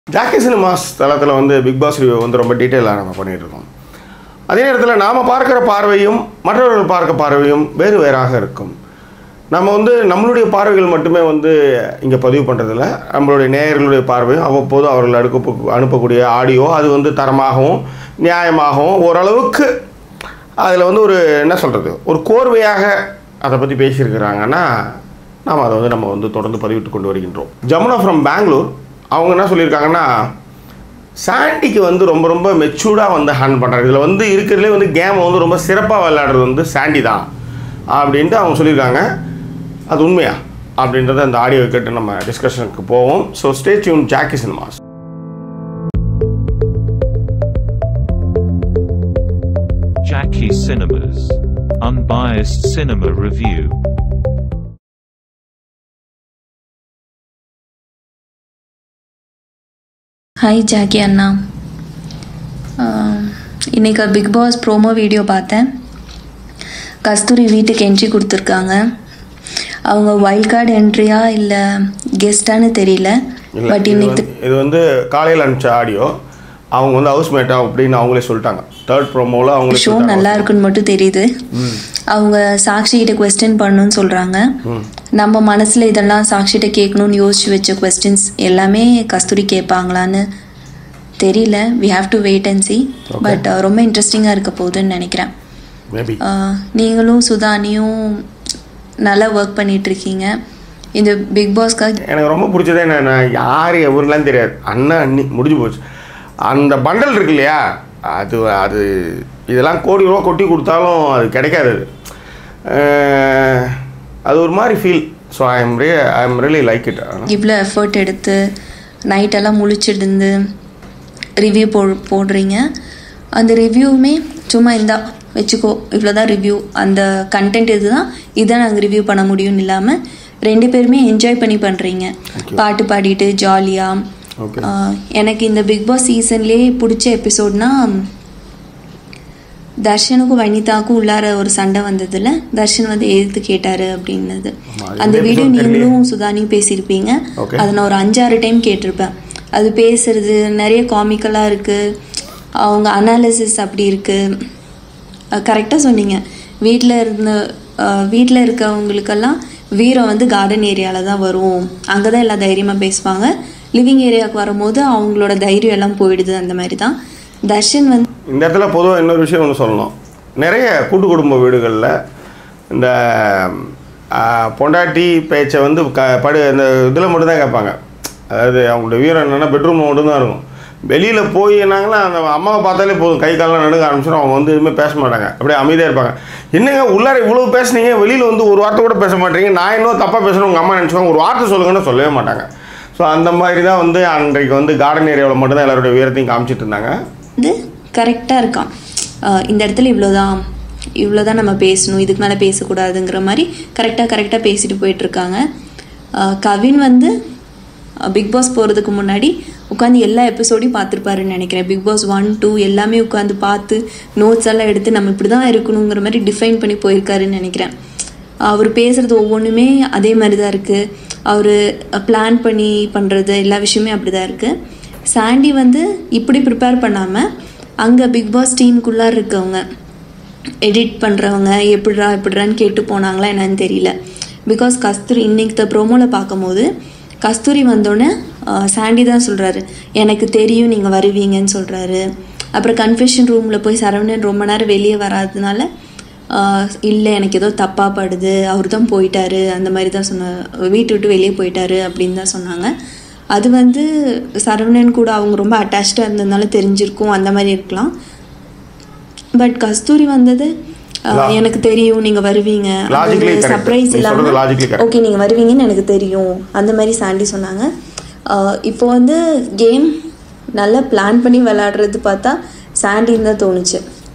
Jackie cinemas தளத்தில் வந்து big pass review வந்து ரொம்ப டீட்டெயிலாக நம்ம பண்ணிகிட்டு இருக்கோம். அதே நேரத்தில் நாம் பார்க்குற பார்வையும் மற்றவர்கள் பார்க்க பார்வையும் வேறு வேறாக இருக்கும். நம்ம வந்து நம்மளுடைய பார்வைகள் மட்டுமே வந்து இங்கே பதிவு பண்ணுறதில்ல, நம்மளுடைய நேயர்களுடைய பார்வையும் அவ்வப்போது அவர்கள் அனுப்பக்கூடிய ஆடியோ அது வந்து தரமாகவும் நியாயமாகவும் ஓரளவுக்கு அதில் வந்து ஒரு என்ன சொல்கிறது ஒரு கோர்வையாக அதை பற்றி பேசியிருக்கிறாங்கன்னா நாம் அதை வந்து நம்ம வந்து தொடர்ந்து பதிவிட்டு கொண்டு வருகின்றோம். ஜமுனா ஃப்ரம் பெங்களூர் அவங்க என்ன சொல்லியிருக்காங்கன்னா, சாண்டிக்கு வந்து ரொம்ப ரொம்ப மெச்சூர்டாக வந்து ஹேண்ட் பண்ணுறாங்க. இதில் வந்து இருக்கிறதுலே வந்து கேமை வந்து ரொம்ப சிறப்பாக விளையாடுறது வந்து சாண்டி தான் அப்படின்ட்டு அவங்க சொல்லியிருக்காங்க. அது உண்மையா அப்படின்றத அந்த ஆடியோ கேட்டு நம்ம டிஸ்கஷனுக்கு போவோம். So stay tuned Jackie cinemas. Jackie Cinemas. Unbiased cinema review. Hi Jackie அண்ணா, இன்றைக்கி பிக் பாஸ் ப்ரோமோ வீடியோ பார்த்தேன். கஸ்தூரி வீட்டுக்கு என்ட்ரி கொடுத்துருக்காங்க. அவங்க வைல்ட் கார்டு என்ட்ரியா இல்லை கெஸ்டான்னு தெரியல. பட் இன்னைக்கு இது வந்து காலையில் அனுப்பிச்ச ஆடியோ. அவங்க வந்து ஹவுஸ்மேட்டா அப்படின்னு அவங்களே சொல்லிட்டாங்க. தேர்ட் ப்ரோமோவில் அவங்க ஷோ நல்லா இருக்குன்னு மட்டும் தெரியுது. அவங்க சாக்ஷிகிட்ட கொஸ்டின் பண்ணணும்னு சொல்கிறாங்க. நம்ம மனசில் இதெல்லாம் சாக்ஷிகிட்ட கேட்கணும்னு யோசிச்சு வச்ச கொஸ்டின்ஸ் எல்லாமே கஸ்தூரி கேட்பாங்களான்னு தெரியல. We have to wait and see. But ரொம்ப இன்ட்ரெஸ்டிங்காக இருக்க போகுதுன்னு நினைக்கிறேன். நீங்களும் சுதானியும் நல்லா ஒர்க் பண்ணிகிட்ருக்கீங்க இந்த பிக் பாஸ்க்காக. எனக்கு ரொம்ப பிடிச்சதே என்ன, யார் எவருலாம் தெரியாது, அண்ணன் அண்ணி முடிஞ்சு போச்சு. அந்த பண்டல் இருக்கு இல்லையா, அது அது இதெல்லாம் கோடி ரூபா கொட்டி கொடுத்தாலும் அது கிடைக்காது. அது ஒரு மாதிரி feel. So I am really like it. இவ்வளோ எஃபர்ட் எடுத்து நைட்டெல்லாம் முழிச்சிருந்து ரிவ்யூ போடுறீங்க. அந்த ரிவ்யூவுமே சும்மா இந்தா வச்சுக்கோ, இவ்வளோ தான் ரிவ்யூ, அந்த கண்டென்ட் இதுதான் நாங்கள் ரிவ்யூ பண்ண முடியும்னு இல்லாமல் ரெண்டு பேருமே என்ஜாய் பண்ணி பண்ணுறீங்க. பாட்டு பாடிட்டு ஜாலியாக. எனக்கு இந்த பிக் பாஸ் சீசன்லேயே பிடிச்ச எபிசோட்னா தர்ஷனுக்கும் வனிதாவுக்கும் உள்ளார ஒரு சண்டை வந்ததில் தர்ஷன் வந்து எதிர்த்து கேட்டார் அப்படின்னது. அந்த வீடியோ நீங்களும் சுதானியும் பேசியிருப்பீங்க. அதை நான் ஒரு 5-6 டைம் கேட்டிருப்பேன். அது பேசுறது நிறைய காமிக்கலாக இருக்குது. அவங்க அனாலிசிஸ் அப்படி இருக்குது. கரெக்டாக சொன்னீங்க. வீட்டில் இருக்கவங்களுக்கெல்லாம் வீரம் வந்து கார்டன் ஏரியாவில் தான் வரும், அங்கே தான் எல்லாம் தைரியமாக பேசுவாங்க. லிவிங் ஏரியாவுக்கு வரும்போது அவங்களோட தைரியம் எல்லாம் போயிடுது. அந்த மாதிரி தான் தர்ஷன் வந்து இந்த இடத்துல பொதுவாக இன்னொரு விஷயம் ஒன்று சொல்லணும். நிறைய கூட்டு குடும்ப வீடுகளில் இந்த பொண்டாட்டி பேச்சை வந்து இந்த இதில் மட்டும்தான் கேட்பாங்க. அதாவது அவங்களோட வீரம் என்னென்னா பெட்ரூம் மட்டும்தான் இருக்கும். வெளியில் போயினாங்கன்னா அந்த அம்மாவை பார்த்தாலே போதும், கை காலெலாம் நடுங்க ஆரம்பிச்சிடும். அவங்க வந்து எதுவுமே பேச மாட்டாங்க, அப்படியே அமைதியாக இருப்பாங்க. என்னங்க உள்ளார இவ்வளோ பேசுனீங்க, வெளியில் வந்து ஒரு வார்த்தை கூட பேச மாட்டேங்க, நான் இன்னும் தப்பாக பேசணும் உங்கள் அம்மா நினச்சிக்கோங்க, ஒரு வார்த்தை சொல்லுங்கன்னு சொல்லவே மாட்டாங்க. ஸோ அந்த மாதிரி தான் வந்து அன்றைக்கு வந்து கார்டன் ஏரியாவில் மட்டும்தான் எல்லாருடைய வீரத்தையும் காமிச்சிட்டு இருந்தாங்க. இது கரெக்டாக இருக்கான். இந்த இடத்துல இவ்வளோதான் நம்ம பேசணும், இதுக்கு மேலே பேசக்கூடாதுங்கிற மாதிரி கரெக்டாக பேசிட்டு போயிட்டுருக்காங்க. கவின் வந்து பிக் பாஸ் போகிறதுக்கு முன்னாடி உட்காந்து எல்லா எபிசோடையும் பார்த்துருப்பாருன்னு நினைக்கிறேன். பிக் பாஸ் 1, 2 எல்லாமே உட்காந்து பார்த்து நோட்ஸ் எல்லாம் எடுத்து நம்ம இப்படி தான் இருக்கணுங்கிற மாதிரி டிஃபைன் பண்ணி போயிருக்காருன்னு நினைக்கிறேன். அவர் பேசுகிறது ஒவ்வொன்றுமே அதே மாதிரி தான் இருக்குது. அவர் பிளான் பண்ணி பண்ணுறது எல்லா விஷயமே அப்படி தான் இருக்குது. சாண்டி வந்து இப்படி ப்ரிப்பேர் பண்ணாமல் அங்கே பிக் பாஸ் டீமுக்குள்ளார இருக்கவங்க எடிட் பண்ணுறவங்க எப்படிறான்னு கேட்டு போனாங்களா என்னன்னு தெரியல. பிகாஸ் கஸ்தூரி இன்னைக்கு ப்ரோமோவில் பார்க்கும்போது கஸ்தூரி வந்தோடனே சாண்டி தான் சொல்கிறாரு, எனக்கு தெரியும் நீங்கள் வருவீங்கன்னு சொல்கிறாரு. அப்புறம் கன்ஃபெஷன் ரூமில் போய் சரவணன் ரொம்ப நேரம் வெளியே வராததுனால இல்லை எனக்கு ஏதோ தப்பாக படுது, அவர் தான் போயிட்டாரு, அந்த மாதிரி தான் வீட்டு விட்டு வெளியே போயிட்டாரு அப்படின்னு தான் சொன்னாங்க. அது வந்து சரவணன் கூட அவங்க ரொம்ப அட்டாச்சாக இருந்ததுனால தெரிஞ்சிருக்கும், அந்த மாதிரி இருக்கலாம். பட் கஸ்தூரி வந்தது எனக்கு தெரியும் நீங்கள் வருவீங்க, சர்ப்ரைஸ் இல்லாமல் ஓகே நீங்கள் வருவீங்கன்னு எனக்கு தெரியும், அந்த மாதிரி சாண்டி சொன்னாங்க. இப்போ வந்து கேம் நல்லா பிளான் பண்ணி விளையாடுறது பார்த்தா சாண்டின்னு தான் தோணுச்சு.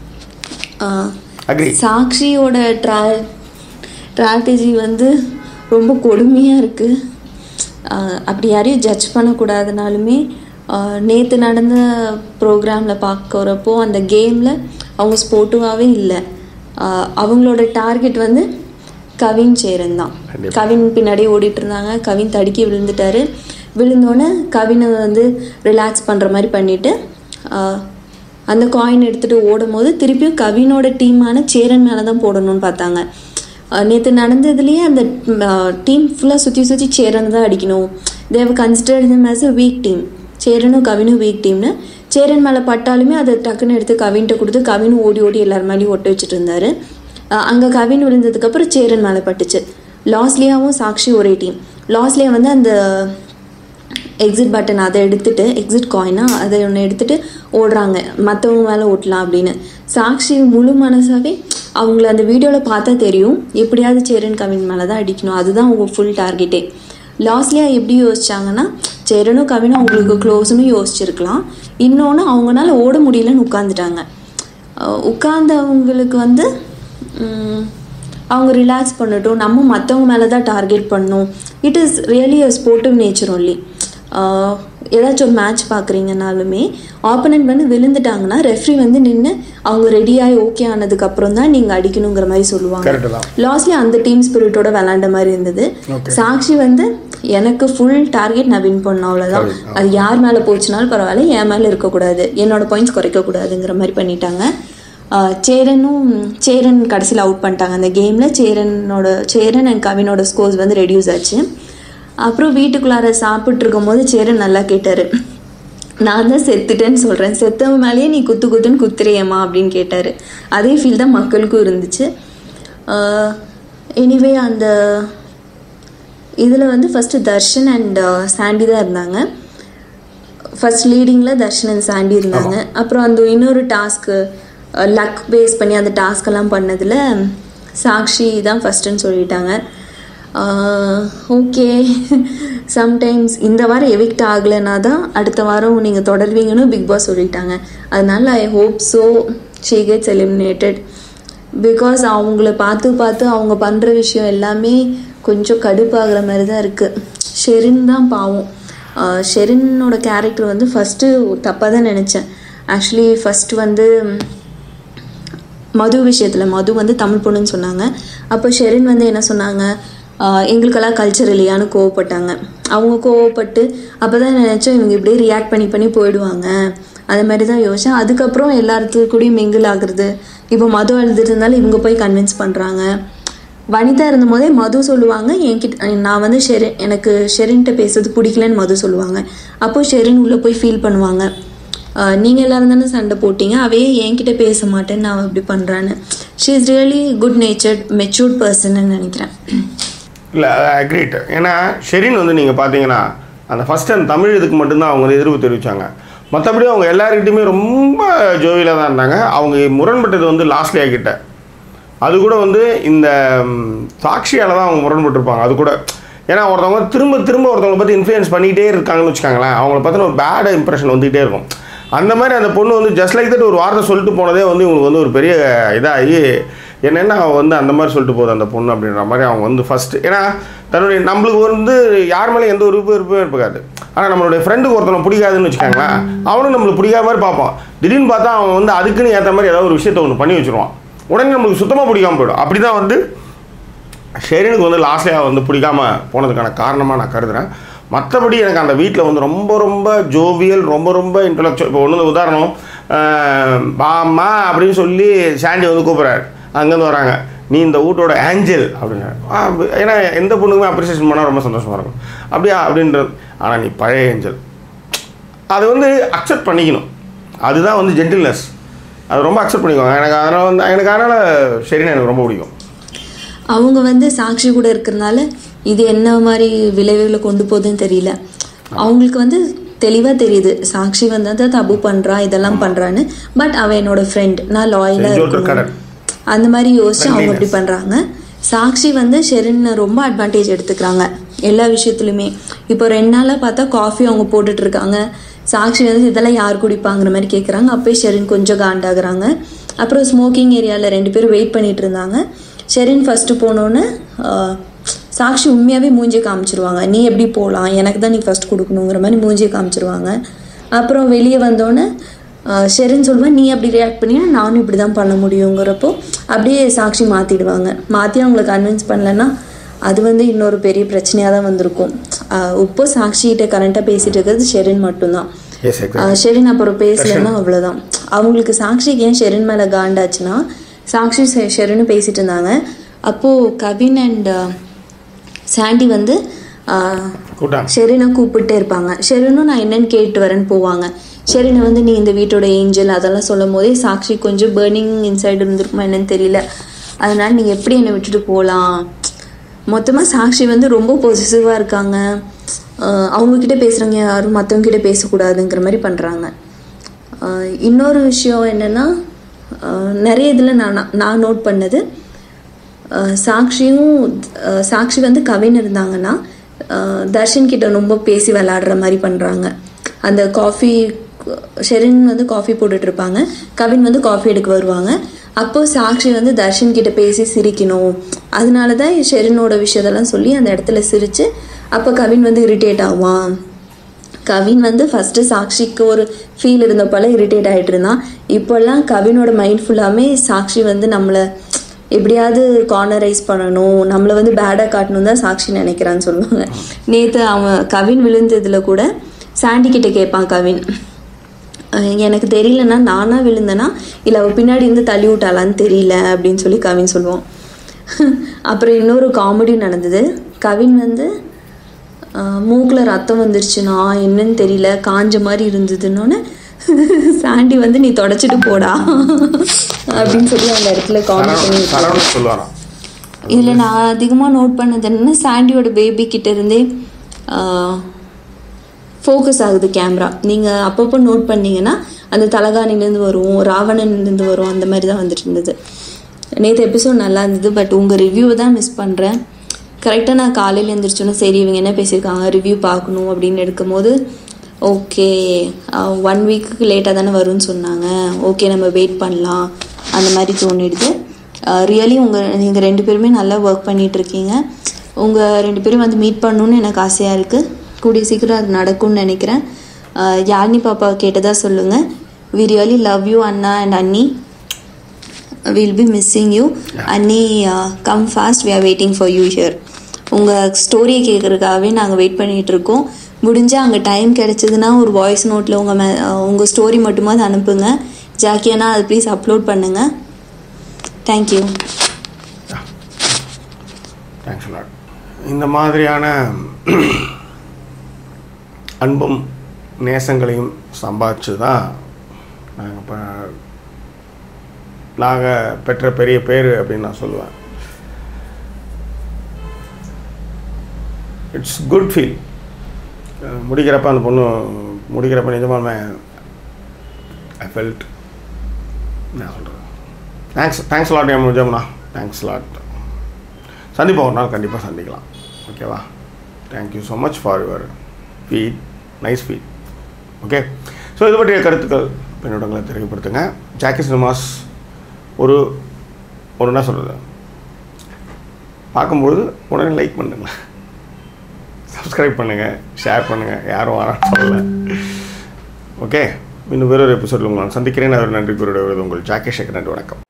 சாக்ஷியோட ஸ்ட்ராட்டஜி வந்து ரொம்ப கொடுமையாக இருக்குது. அப்படி யாரையும் ஜட்ஜ் பண்ணக்கூடாதுனாலுமே நேற்று நடந்த ப்ரோக்ராமில் பார்க்குறப்போ அந்த கேமில் அவங்க ஸ்போர்ட்டிவாகவே இல்லை. அவங்களோட டார்கெட் வந்து கவின் சேரன் தான். கவின் பின்னாடி ஓடிட்டு இருந்தாங்க. கவின் தடுக்கி விழுந்துட்டாரு. விழுந்தோடனே கவினை வந்து ரிலாக்ஸ் பண்ணுற மாதிரி பண்ணிவிட்டு அந்த காயின் எடுத்துகிட்டு ஓடும் போது திருப்பியும் கவினோட டீமான சேரன் மேலே தான் போடணும்னு பார்த்தாங்க. நேற்று நடந்ததுலேயே அந்த டீம் ஃபுல்லாக சுற்றி சேரன் தான் அடிக்கணும். They considered him as a weak team. சேரனும் கவினும் வீக் டீம்னு சேரன் மேலே பட்டாலுமே அதை டக்குன்னு எடுத்து கவின்கிட்ட கொடுத்து கவினும் ஓடி எல்லார் மேலேயும் ஒட்ட வச்சுட்டு இருந்தார். அங்கே கவின் விழுந்ததுக்கப்புறம் சேரன் மேலே பட்டுச்சு. லாஸ்லியாவும் சாக்ஷி ஒரே டீம். லாஸ்லியா வந்து அந்த எக்ஸிட் பட்டன் அதை எடுத்துகிட்டு எக்ஸிட் காயினாக அதை ஒன்று எடுத்துகிட்டு ஓடுறாங்க மற்றவங்க மேலே ஓட்டலாம் அப்படின்னு. சாக்ஷி முழு மனசாகவே அவங்கள அந்த வீடியோவில் பார்த்தா தெரியும் எப்படியாவது சேரன் கவின் மேலே தான் அடிக்கணும், அதுதான் அவங்க ஃபுல் டார்கெட்டே. லாஸ்ட்லியாக எப்படி யோசிச்சாங்கன்னா சேரனும் கவினும் அவங்களுக்கு க்ளோஸ்னு யோசிச்சிருக்கலாம். இன்னொன்று அவங்களால ஓட முடியலன்னு உட்காந்துட்டாங்க. உட்கார்ந்தவங்களுக்கு வந்து அவங்க ரிலாக்ஸ் பண்ணட்டும், நம்ம மற்றவங்க மேலே தான் டார்கெட் பண்ணணும். It is really a sportive nature only. ஏதாச்சும் ஒரு மேட்ச் பார்க்குறீங்கனாலுமே ஆப்போனன்ட் வந்து விழுந்துட்டாங்கன்னா ரெஃப்ரி வந்து நின்று அவங்க ரெடியாகி ஓகே ஆனதுக்கப்புறம் தான் நீங்கள் அடிக்கணுங்கிற மாதிரி சொல்லுவாங்க. லாஸ்ட்லி அந்த டீம் ஸ்பிரிட்டோட விளாண்ட மாதிரி இருந்தது. சாக்ஷி வந்து எனக்கு ஃபுல் டார்கெட் நான் வின் பண்ணணும், அவ்வளோதான். அது யார் மேலே போச்சுனாலும் பரவாயில்ல, என் மேலே இருக்கக்கூடாது, என்னோடய பாயிண்ட்ஸ் குறைக்கக்கூடாதுங்கிற மாதிரி பண்ணிட்டாங்க. சேரன் கடைசியில் அவுட் பண்ணிட்டாங்க அந்த கேமில். சேரன் அண்ட் கவினோட ஸ்கோர்ஸ் வந்து ரெடியூஸ் ஆச்சு. அப்புறம் வீட்டுக்குள்ளார சாப்பிட்ருக்கும் போது சேரன் நல்லா கேட்டார், நான் தான் செத்துட்டேன்னு சொல்கிறேன், செத்தவன் மேலேயே நீ குத்துன்னு குத்துறியம்மா அப்படின்னு கேட்டார். அதே ஃபீல் தான் மக்களுக்கும் இருந்துச்சு. எனிவே அந்த இதில் வந்து ஃபஸ்ட்டு தர்ஷன் அண்ட் சாண்டி தான் இருந்தாங்க. ஃபஸ்ட் லீடிங்கில் தர்ஷன் அண்ட் சாண்டி இருந்தாங்க. அப்புறம் அந்த இன்னொரு டாஸ்க்கு லக் பேஸ் பண்ணி அந்த டாஸ்க்கெல்லாம் பண்ணதில் சாக்ஷி தான் ஃபஸ்ட்டுன்னு சொல்லிட்டாங்க. ஓகே, சம்டைம்ஸ் இந்த வாரம் எவிக்ட் ஆகலைன்னா தான் அடுத்த வாரம் நீங்கள் தொடர்வீங்கன்னு பிக் பாஸ் சொல்லிட்டாங்க. அதனால I hope so she gets eliminated. Because அவங்கள பார்த்து அவங்க பண்ணுற விஷயம் எல்லாமே கொஞ்சம் கடுப்பாகிற மாதிரி தான் இருக்குது. ஷெரின் தான் பாவம். ஷெரினோட கேரக்டர் வந்து ஃபஸ்ட்டு தப்பாக தான் நினச்சேன். ஆக்சுவலி ஃபஸ்ட்டு வந்து மது விஷயத்தில் மது வந்து தமிழ் பொண்ணுன்னு சொன்னாங்க. அப்போ ஷெரின் வந்து என்ன சொன்னாங்க, எங்களுக்கெல்லாம் கல்ச்சர் இல்லையான்னு கோவப்பட்டாங்க. அவங்க கோவப்பட்டு அப்போ தான் நினச்சோம் இவங்க இப்படியே ரியாக்ட் பண்ணி போயிடுவாங்க, அது மாதிரி தான் யோசிச்சேன். அதுக்கப்புறம் எல்லாத்துக்கு கூடயும் மிங்கிள் ஆகுறது. இப்போ மது அழுதுட்டு இருந்தாலும் இவங்க போய் கன்வின்ஸ் பண்ணுறாங்க. வனிதா இருந்த போதே மது சொல்லுவாங்க என்கிட்ட, நான் வந்து எனக்கு ஷெரின்கிட்ட பேசுறது பிடிக்கலன்னு மது சொல்லுவாங்க. அப்போது ஷெரின் உள்ளே போய் ஃபீல் பண்ணுவாங்க, நீங்கள் எல்லோரும் தானே சண்டை போட்டிங்க, அவையே என்கிட்ட பேச மாட்டேன்னு நான் இப்படி பண்ணுறான்னு. She is really good natured matured பர்சன்னு நினைக்கிறேன். இல்லை, அக்ரீட். ஏன்னா ஷெரின் வந்து நீங்கள் பார்த்தீங்கன்னா அந்த ஃபஸ்ட் அந்த தமிழ் இதுக்கு மட்டும்தான் அவங்க எதிர்ப்பு தெரிவித்தாங்க. மற்றபடி அவங்க எல்லாருக்கிட்டையுமே ரொம்ப ஜோவியில் தான் இருந்தாங்க. அவங்க முரண்பட்டது வந்து லாஸ்ட்லியா கிட்ட, அது கூட வந்து இந்த சாக்ஷியால் தான் அவங்க முரண்பட்டுருப்பாங்க. அது கூட ஏன்னா ஒருத்தவங்க திரும்ப ஒருத்தவங்களை பற்றி இன்ஃப்ளூயன்ஸ் பண்ணிகிட்டே இருக்காங்கன்னு வச்சுக்காங்களேன், அவங்கள பற்றின ஒரு பேட் இம்ப்ரெஷன் வந்துகிட்டே இருக்கும். அந்த மாதிரி அந்த பொண்ணு வந்து ஜஸ்ட் லைக் தட் ஒரு வார்த்தை சொல்லிட்டு போனதே வந்து இவங்களுக்கு வந்து ஒரு பெரிய இதாகி என்னென்னா அவள் வந்து அந்த மாதிரி சொல்லிட்டு போகுது அந்த பொண்ணு அப்படின்ற மாதிரி அவங்க வந்து ஃபஸ்ட்டு. ஏன்னா தன்னுடைய நம்மளுக்கு வந்து யார் மேலே எந்த ஒரு விருப்பமே இருக்காது. ஆனால் நம்மளுடைய ஃப்ரெண்டுக்கு ஒருத்தனை பிடிக்காதுன்னு வச்சுக்காங்களேன், அவனும் நம்மளுக்கு பிடிக்காத மாதிரி பார்ப்பான். திடீர்னு பார்த்தா அவன் வந்து அதுக்குன்னு ஏற்ற மாதிரி ஏதாவது ஒரு விஷயத்தை ஒன்று பண்ணி வச்சுருவான். உடனே நம்மளுக்கு சுத்தமாக பிடிக்காமல் போயிடும். அப்படி தான் வந்து ஷெரினுக்கு வந்து லாஸ்ட்லியாக வந்து பிடிக்காமல் போனதுக்கான காரணமாக நான் கருதுகிறேன். மற்றபடி எனக்கு அந்த வீட்டில் வந்து ரொம்ப ஜோவியல், ரொம்ப இன்டலெக்சுவல். இப்போ ஒன்று உதாரணம், பாம்மா அப்படின்னு சொல்லி சாண்டி வந்து கூப்பிட்றாரு, அங்கேருந்து வராங்க, நீ இந்த வீட்டோட ஏஞ்சல் அப்படின்னா. ஏன்னா எந்த பொண்ணுக்குமே அப்ரிசியேஷன் பண்ணால் ரொம்ப சந்தோஷமாக இருக்கும். அப்படியா அப்படின்றது. ஆனால் நீ பழைய ஏஞ்சல், அது வந்து அக்செப்ட் பண்ணிக்கணும். அதுதான் வந்து ஜென்டில்னஸ். அது ரொம்ப அக்செப்ட் பண்ணிக்குவாங்க. எனக்கு அதனால் ஷெரின் எனக்கு ரொம்ப பிடிக்கும். அவங்க வந்து சாக்ஷி கூட இருக்கிறதுனால இது என்ன மாதிரி விளைவுகளை கொண்டு போகுதுன்னு தெரியல. அவங்களுக்கு வந்து தெளிவாக தெரியுது சாக்ஷி வந்து தான் தப்பு பண்ணுறா, இதெல்லாம் பண்ணுறான்னு. பட் அவன் என்னோட ஃப்ரெண்ட், நான் லாயலாக இருக்கணும் அந்த மாதிரி யோசிச்சு அவங்க இப்படி பண்ணுறாங்க. சாக்ஷி வந்து ஷெரின் ரொம்ப அட்வான்டேஜ் எடுத்துக்கிறாங்க எல்லா விஷயத்துலையுமே. இப்போ 2 நாளாக பார்த்தா காஃபி அவங்க போட்டுட்ருக்காங்க. சாக்ஷி வந்து இதெல்லாம் யார் குடிப்பாங்கிற மாதிரி கேட்குறாங்க. அப்போயே ஷெரின் கொஞ்சம் காண்டாகிறாங்க. அப்புறம் ஸ்மோக்கிங் ஏரியாவில் 2 பேரும் வெயிட் பண்ணிகிட்டு இருந்தாங்க. ஷெரின் ஃபஸ்ட்டு போனோன்னு சாக்ஷி உண்மையாகவே மூஞ்சியை காமிச்சிருவாங்க, நீ எப்படி போகலாம், எனக்கு தான் நீ ஃபஸ்ட் கொடுக்கணுங்கிற மாதிரி மூஞ்சியை காமிச்சிருவாங்க. அப்புறம் வெளியே வந்தோன்னே ஷெரின் சொல்லுவேன், நீ அப்படி ரியாக்ட் பண்ணினா நானும் இப்படி தான் பண்ண முடியுங்கிறப்போ அப்படியே சாக்ஷி மாற்றிடுவாங்க. மாற்றி அவங்கள கன்வின்ஸ் பண்ணலன்னா அது வந்து இன்னொரு பெரிய பிரச்சனையாக தான் வந்திருக்கும். இப்போ சாக்ஷிகிட்ட கரண்ட்டாக பேசிகிட்டு இருக்கிறது ஷெரின் மட்டும்தான். S exact. ஷெரின் அப்புறம் பேசலன்னா அவ்வளோதான். அவங்களுக்கு சாக்ஷிக்கு ஏன் ஷெரின் மேலே காண்டாச்சுன்னா, சாக்ஷி ஷெரினும் பேசிகிட்டு இருந்தாங்க. அப்போது கவின் அண்ட் சாண்டி வந்து ஷெரினை கூப்பிட்டே இருப்பாங்க. ஷெரினும் நான் என்னன்னு கேட்டு வரேன்னு போவாங்க. ஷெரினை வந்து நீ இந்த வீட்டோட ஏஞ்சல் அதெல்லாம் சொல்லும் போதே சாக்ஷி கொஞ்சம் பேர்னிங் இன்சைடு இருந்திருக்குமா என்னன்னு தெரியல. அதனால நீங்கள் எப்படி என்னை விட்டுட்டு போகலாம். மொத்தமாக சாக்ஷி வந்து ரொம்ப பொசிசிவாக இருக்காங்க. அவங்கக்கிட்ட பேசுகிறவங்க யாரும் மற்றவங்ககிட்ட பேசக்கூடாதுங்கிற மாதிரி பண்ணுறாங்க. இன்னொரு விஷயம் என்னென்னா, நிறைய இதில் நான் நோட் பண்ணது, சாக்ஷி வந்து கவின் இருந்தாங்கன்னா தர்ஷன் கிட்ட ரொம்ப பேசி விளையாடுற மாதிரி பண்ணுறாங்க. அந்த காஃபி ஷெரின் வந்து காஃபி போட்டுட்ருப்பாங்க, கவின் வந்து காஃபி எடுக்க வருவாங்க. அப்போது சாக்ஷி வந்து தர்ஷன் கிட்ட பேசி சிரிக்கணும். அதனால தான் ஷெரினோட விஷயத்தெல்லாம் சொல்லி அந்த இடத்துல சிரித்து அப்போ கவின் வந்து இரிட்டேட் ஆவான். கவின் வந்து ஃபஸ்ட்டு சாக்ஷிக்கு ஒரு ஃபீல் இருந்தப்போல இரிட்டேட் ஆகிட்டு இருந்தான். இப்போல்லாம் கவினோட மைண்ட் ஃபுல்லாமே சாக்ஷி வந்து நம்மளை எப்படியாவது கார்னரைஸ் பண்ணணும், நம்மளை வந்து பேடாக காட்டணும் தான் சாக்ஷி நினைக்கிறான்னு சொல்லுவாங்க. நேற்று அவன் கவின் விழுந்ததில் கூட சாண்டி கிட்ட கேட்பான் கவின், எனக்கு தெரியலன்னா நானாக விழுந்தேன்னா இல்லை அவள் பின்னாடி இருந்து தள்ளி விட்டாளான்னு தெரியல அப்படின்னு சொல்லி கவின் சொல்லுவான். அப்புறம் இன்னொரு காமெடி நடந்தது. கவின் வந்து மூக்கில் ரத்தம் வந்துருச்சுன்னா என்னன்னு தெரியல காஞ்ச மாதிரி இருந்ததுன்னொன்னே சாண்டி வந்து நீ தொடச்சிட்டு போடா அப்படின்னு சொல்லி அந்த இடத்துல காமெடி பண்ணி சொல்லுவாராம். இதில் நான் அதிகமாக நோட் பண்ணது என்னன்னா, சாண்டியோட பேபி கிட்ட இருந்தே ஃபோக்கஸ் ஆகுது கேமரா. நீங்கள் அப்பப்போ நோட் பண்ணிங்கன்னா அந்த தலகாணிலேருந்து வரும், ராவணன்லேருந்து வரும், அந்த மாதிரி தான் வந்துட்டு இருந்தது. நேற்று எபிசோட் நல்லா இருந்தது. பட் உங்கள் ரிவ்யூவை தான் மிஸ் பண்ணுறேன். கரெக்டாக நான் காலையில் எழுந்திரிச்சோன்னா சரி இவங்க என்ன பேசியிருக்காங்க ரிவ்யூ பார்க்கணும் அப்படின்னு எடுக்கும் போது ஓகே 1 வீக்குக்கு லேட்டாக தானே வரும்னு சொன்னாங்க, ஓகே நம்ம வெயிட் பண்ணலாம் அந்த மாதிரி தோணிடுது. ரியலி நீங்கள் 2 பேருமே நல்லா ஒர்க் பண்ணிகிட்ருக்கீங்க. உங்கள் 2 பேரும் வந்து மீட் பண்ணணுன்னு எனக்கு ஆசையாக இருக்குது. கூடிய சீக்கிரம் அது நடக்கும்னு நினைக்கிறேன். யாழ்னி பாப்பா கேட்டதாக சொல்லுங்கள். வி ரியலி லவ் யூ அண்ணா அண்ட் அண்ணி. வில் பி மிஸ்ஸிங் யூ அண்ணி. Come fast, we are waiting for you here. உங்கள் ஸ்டோரியை கேட்குறதுக்காகவே நாங்கள் வெயிட் பண்ணிகிட்ருக்கோம். முடிஞ்சால் அங்கே டைம் கிடச்சிதுன்னா ஒரு வாய்ஸ் நோட்டில் உங்கள் ஸ்டோரி மட்டுமாவது அனுப்புங்க. ஜாக்கியானா அது ப்ளீஸ் அப்லோட் பண்ணுங்கள். தேங்க்யூ. Thanks lot. இந்த மாதிரியான அன்பும் நேசங்களையும் சம்பாதிச்சு தான் நாங்கள் பெற்ற பெரிய பேர் அப்படின்னு நான் சொல்லுவேன். It's good feel. முடிக்கிறப்ப அந்த பொண்ணு முடிக்கிறப்ப நிஜமாலுமே ஐ ஃபெல்ட், நான் சொல்கிறேன் thanks lot M Jamuna. Thanks lot. சந்திப்போம் ஒரு நாள், கண்டிப்பாக சந்திக்கலாம். ஓகேவா? Thank you so much for your feed, nice feed. Okay, so இது பற்றிய கருத்துக்கள் பின்னோட்டங்களை தெரியப்படுத்துங்க. ஜாக்கி சினிமாஸ் ஒரு என்ன சொல்கிறது, பார்க்கும்பொழுது உடனே லைக் பண்ணுங்களேன், சப்ஸ்கிரைப் பண்ணுங்கள், ஷேர் பண்ணுங்கள். யாரும் வரான்னு சொல்லலை. ஓகே, இன்னும் வேறொரு எபிசோடில் உங்களை நான் சந்திக்கிறேன். அவர் நன்றி கூறிய உங்கள் ஜாக்கி சேகர். நன்றி, வணக்கம்.